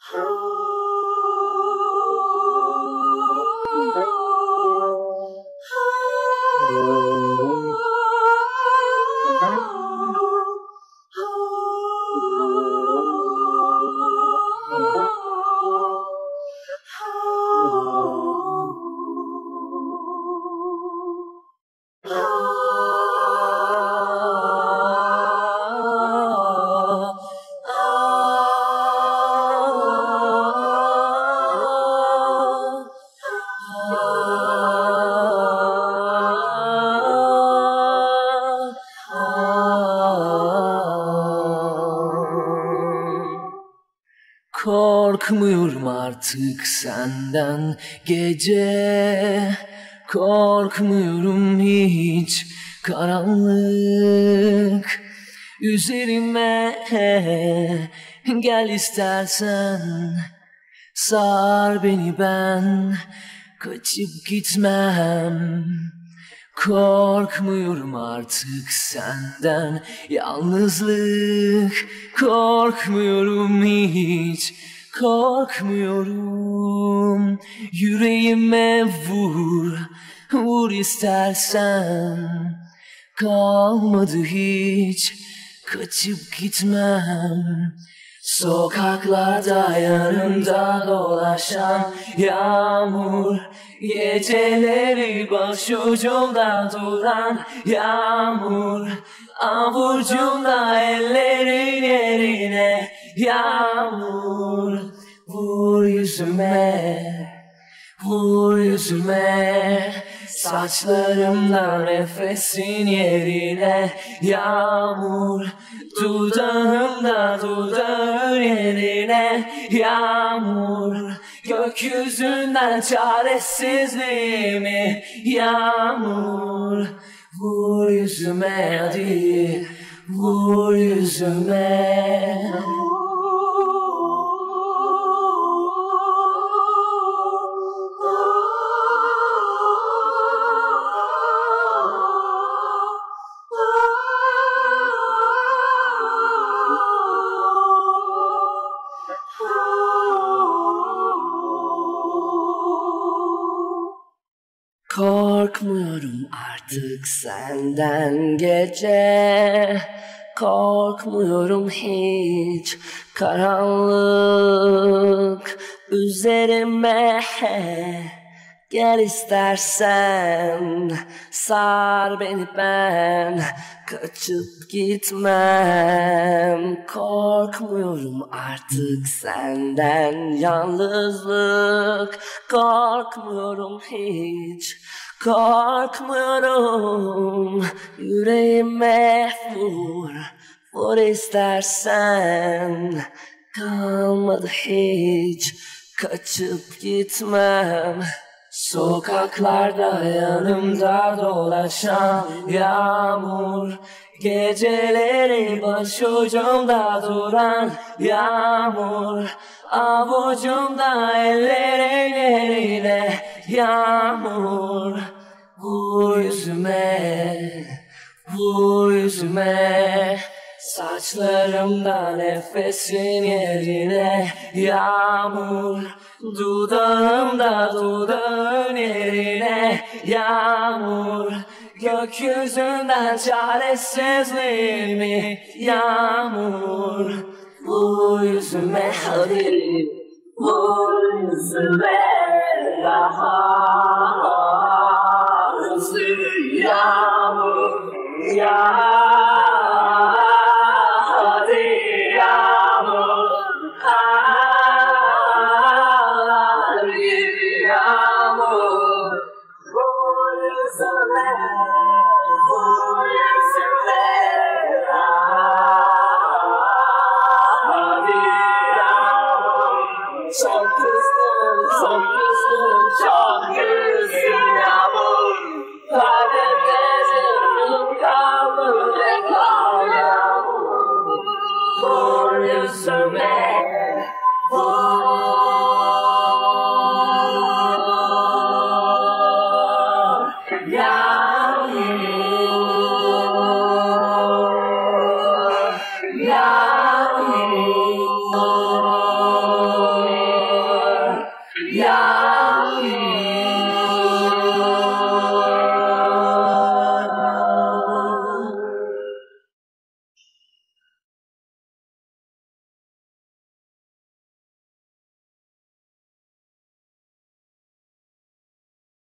Korkmuyorum artık senden gece, korkmuyorum hiç karanlık üzerime. Gel istersen sar beni, ben kaçıp gitmem. Korkmuyorum artık senden yalnızlık, korkmuyorum hiç, korkmuyorum. Yüreğime vur, vur istersen, kalmadı hiç, kaçıp gitmem. Sokaklarda yanımda dolaşan yağmur, geceleri başucumda duran yağmur, avucumda ellerin yerine yağmur. Vur yüzüme, vur yüzüme, saçlarımda nefesin yerine yağmur, dudağımda dudağın yerine yağmur. Gökyüzünden çaresizliğimi yağmur. Vur yüzüme hadi, vur yüzüme. Korkmuyorum artık senden gece, korkmuyorum hiç karanlık üzerime. Gel istersen sar beni, ben kaçıp gitmem. Korkmuyorum artık senden yalnızlık, korkmuyorum hiç, korkmuyorum. Yüreğime vur, vur istersen, kalmadı hiç, kaçıp gitmem. Sokaklarda yanımda dolaşan yağmur, geceleri başucumda duran yağmur, avucumda ellerin yerine yağmur. Vur yüzüme, vur yüzüme, saçlarımda nefesin yerine yağmur, dudağımda dudağın yerine yağmur. Gökyüzünden çaresizliğimi yağmur. Vur yüzüme hadi, vur yüzüme daha hızlı yağmur, yağmur. Çok kızdım, çok kızdım, çok kızdım yağmur. Kaybettim kaldım ve kal yağmur. Vur yüzüme, vur